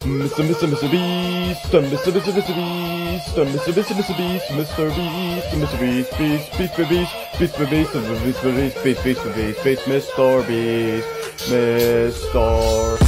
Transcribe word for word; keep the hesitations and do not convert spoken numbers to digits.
Mister Mister Mister Beast, Mister Mister Mister Beast, Mister Mister Mister Beast, Mister Beast, Mister Beast, Beast, Beast, Beast, Beast, Beast, Beast, Beast, Beast, Beast, Beast, Beast, Beast, Mister Beast, Mister